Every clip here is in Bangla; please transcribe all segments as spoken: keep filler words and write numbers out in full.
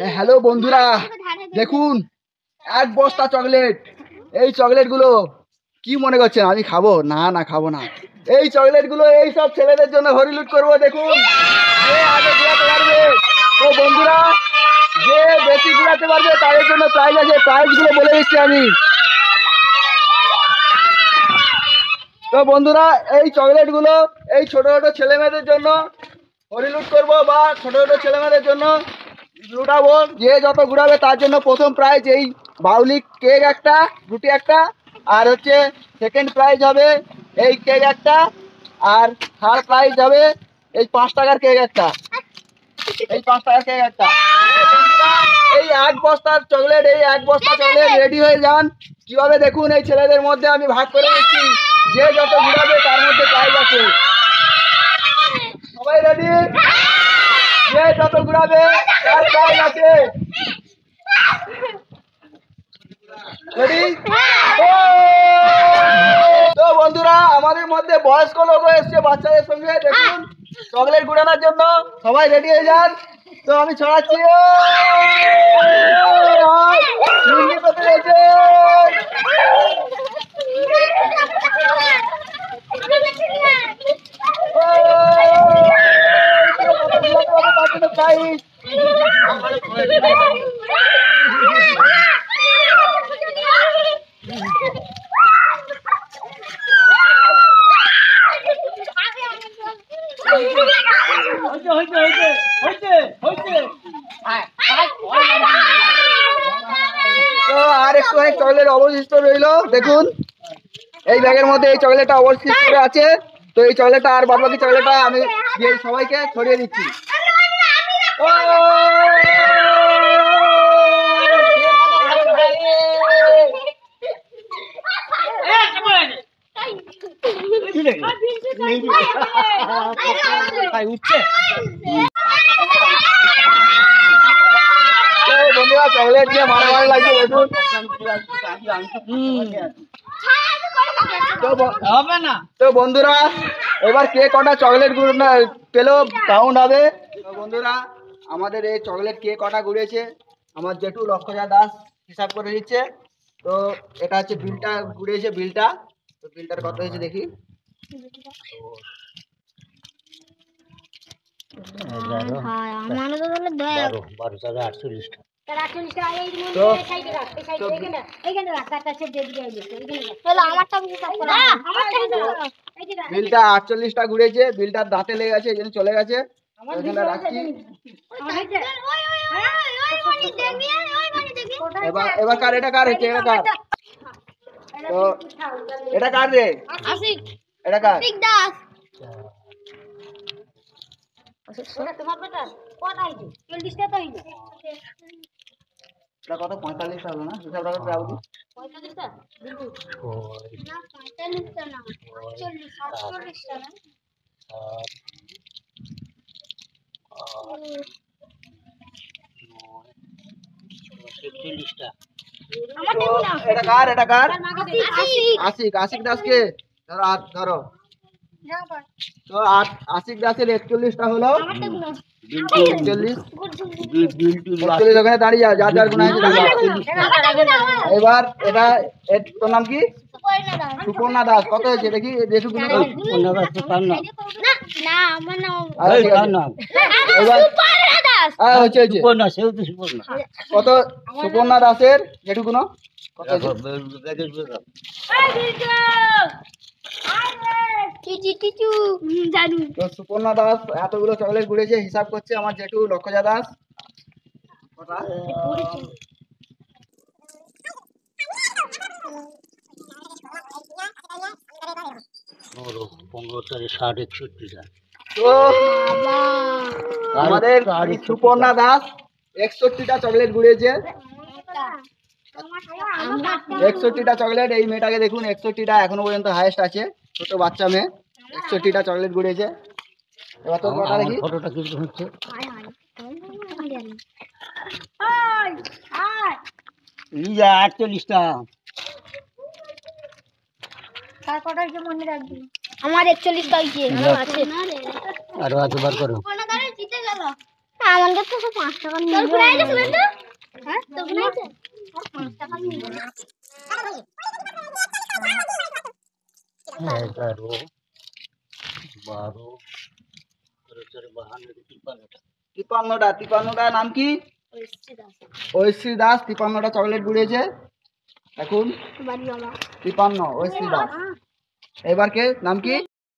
হ্যালো বন্ধুরা, দেখুন এক বস্তা চকলেট। এই চকলেটগুলো কি মনে করছেন আমি খাবো? না না খাবো না। এই চকলেটগুলো এই সব ছেলেদের জন্য হরিলুট করবো। দেখুন যে আগে ঘুরাতে পারবে, তো বন্ধুরা যে বেশি ঘুরাতে পারবে তাদের জন্য প্রাইজ আছে। প্রাইজগুলো বলে দিচ্ছি আমি। তো বন্ধুরা এই চকলেটগুলো এই ছোট ছোট ছেলে মেয়েদের জন্য হরিলুট করবো বা ছোট ছোট ছেলে মেয়েদের জন্য লুটাবো। যে যত ঘুরাবে তার জন্য প্রথম প্রাইজ এই বাউলি কেক একটা, রুটি একটা, আর হচ্ছে সেকেন্ড প্রাইজ হবে এই কেক একটা, আর থার্ড প্রাইজ হবে এই পাঁচ টাকার কেক একটা, এই পাঁচ টাকার কেক একটা। এই এক বস্তার চকলেট, এই এক বস্তা চকলেট রেডি হয়ে যান। কিভাবে দেখুন এই ছেলেদের মধ্যে আমি ভাগ করে দিচ্ছি। যে যত ঘুরাবে তার মধ্যে প্রাইজ আছে। সবাই রেডি? যে যত ঘুরাবে তার প্রাইজ আছে। রেডি? তো বন্ধুরা আমাদের মধ্যে বয়স্ক লোক এসছে বাচ্চাদের সঙ্গে। দেখুন চকলেট ঘুরানোর জন্য সবাই রেডি হয়ে যান। তো আমি ছড়াচ্ছি। আর একটু অনেক চকলেট অবশিষ্ট রইল। দেখুন এই ব্যাগের মধ্যে এই চকলেটটা অবশিষ্ট আছে। তো এই চকলেটটা আর বাদ বাকি চকলেটটা আমি সবাইকে ছড়িয়ে দিচ্ছি। বন্ধুরা চকলেট দিয়ে মারামারি লাগছে। দেখুন তো বন্ধুরা এবার কে কটা চকলেট পেলো কাউন্ট হবে। বন্ধুরা আমাদের এই চকলেট কে কটা ঘুরেছে আমার জেঠু লক্ষজা দাস হিসাব করে দিচ্ছে। তো এটা হচ্ছে বিলটা ঘুরেছে, বিলটা। তো বিলটার কত হয়েছে দেখি। বিলটা আটচল্লিশটা ঘুরেছে। বিলটার দাঁতে লেগে গেছে, এই জন্য চলে গেছে। রাখছি। এবার এবার কার এটা কার হচ্ছে? এটা কার? তো এটা কার রে? এটা কার? কত পঁয়তাল্লিশটা হলো না? হিসাব রাখো প্রাউডি। এটা কার? এটা কার? আশিক। আশিক দাসকে ধরো, হাত ধরো। তো আশিক দাসের একচল্লিশটা হলো। একচল্লিশ ওখানে দাঁড়িয়ে যাও, যার যার গুণ আছে। এবার এটা তোর নাম কি? সুপর্ণা দাস। কত হয়েছে দেখি? দেখি কত? সুপর্ণা দাসের জেঠু গুণ কত? সুপর্ণা দাস এতগুলো চকলেট ঘুরেছে। হিসাব করছে আমার জেঠু লক্ষজা দাস। তো আমাদের সুপর্ণা দাস একষট্টিটা চকলেট ঘুরেছে। একষট্টিটা চকলেট। এই মেয়েটাকে দেখুন, একষট্টিটা এখনো পর্যন্ত হাইয়েস্ট আছে। ছোট বাচ্চা মেয়ে, একষট্টিটা চকলেট ঘুরেছে। এবার তোর কথা দেখি। ফটোটা কিন্তু হচ্ছে আটচল্লিশটা। আমার একচল্লিশটা হয়েছে। আরো আছে বার করো। আমাদের তো পাঁচ টাকা তোর ঘুরাই গেছে বন্ধু হ্যাঁ তোর ঘুরাই গেছে আর পাঁচ টাকা নিয়ে এগারো বারো তেরো বাহান্ন তিপ্পান্নটা তিপ্পান্নটা তিপ্পান্নটা নাম কি? ঐশ্রী দাস তিপ্পান্নটা চকলেট গুড়িয়েছে। এখন বাড়ি বাবা তিপ্পান্ন ঐশ্রী দাস। এবার কে নাম কি?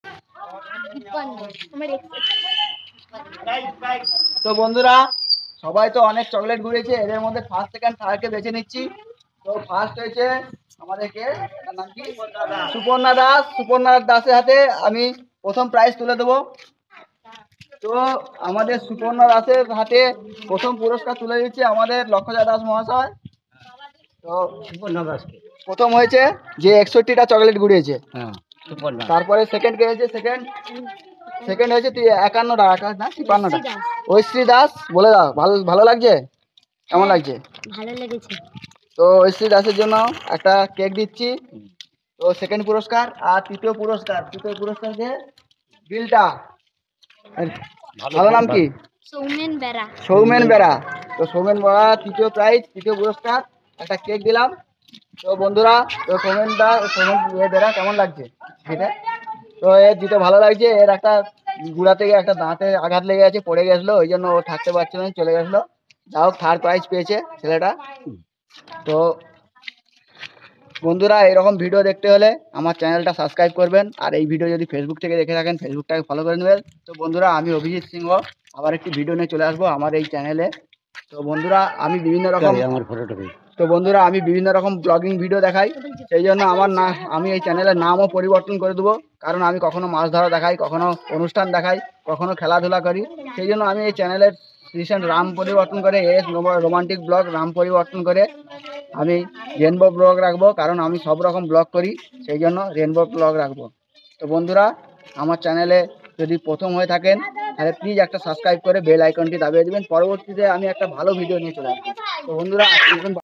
তো বন্ধুরা সবাই তো অনেক চকলেট ঘুরেছে, এদের মধ্যে ফার্স্ট সেকেন্ড থার্ডকে বেছে নিচ্ছি। তো ফার্স্ট হয়েছে আমাদেরকে নাম কি সুপর্ণা দাস। সুপর্ণা দাসের হাতে আমি প্রথম প্রাইজ তুলে দেবো। তো আমাদের সুপর্ণা দাসের হাতে প্রথম পুরস্কার তুলে দিচ্ছে আমাদের লক্ষজা দাস মহাশয়। তো সুপর্ণা দাসকে প্রথম হয়েছে যে একষট্টিটা চকলেট ঘুরিয়েছে। হ্যাঁ সুপর্ণা। তারপরে সেকেন্ড কে হয়েছে সেকেন্ড সেকেন্ড হয়েছে একান্নটা একান্ন না তিপ্পান্নটা ঐশ্রী দাস। বলে দাও ভালো ভালো লাগছে? কেমন লাগছে? ভালো লেগেছে। তো ঐশ্রী দাসের জন্য একটা কেক দিচ্ছি। তো সেকেন্ড পুরস্কার। আর তৃতীয় পুরস্কার তৃতীয় পুরস্কার যে বিলটা ভালো নাম কি? সৌমেন বেরা। সৌমেন বেরা। তো সৌমেন বেরা তৃতীয় প্রাইজ তৃতীয় পুরস্কার একটা কেক দিলাম। তো বন্ধুরা তো সৌমেন দা সৌমেন বেরা কেমন লাগছে এটা? তো এর দিতে ভালো লাগছে। এর একটা গুড়া থেকে একটা দাঁতে আঘাত লেগে গেছে, পড়ে গেছিলো, ওই জন্য ও থাকতে পারছিল না, চলে গেছিলো। যা হোক থার্ড প্রাইজ পেয়েছে ছেলেটা। তো বন্ধুরা এরকম ভিডিও দেখতে হলে আমার চ্যানেলটা সাবস্ক্রাইব করবেন। আর এই ভিডিও যদি ফেসবুক থেকে দেখে থাকেন ফেসবুকটাকে ফলো করে নেবেন। তো বন্ধুরা আমি অভিজিৎ সিংহ আবার একটি ভিডিও নিয়ে চলে আসবো আমার এই চ্যানেলে। তো বন্ধুরা আমি বিভিন্ন রকম আমার ফটোটা তো বন্ধুরা আমি বিভিন্ন রকম ব্লগিং ভিডিও দেখাই, সেই জন্য আমার না আমি এই চ্যানেলের নামও পরিবর্তন করে দেবো। কারণ আমি কখনো মাছ ধরা দেখাই, কখনো অনুষ্ঠান দেখাই, কখনো খেলাধুলা করি। সেই জন্য আমি এই চ্যানেলের রিসেন্ট নাম পরিবর্তন করে এস রোমান্টিক ব্লগ নাম পরিবর্তন করে আমি রেনবো ব্লগ রাখবো। কারণ আমি সব রকম ব্লগ করি, সেই জন্য রেনবো ব্লগ রাখবো। তো বন্ধুরা আমার চ্যানেলে যদি প্রথম হয়ে থাকেন তাহলে প্লিজ একটা সাবস্ক্রাইব করে বেল আইকনটি দাবিয়ে দেবেন। পরবর্তীতে আমি একটা ভালো ভিডিও নিয়ে চলে আসবো। তো বন্ধুরা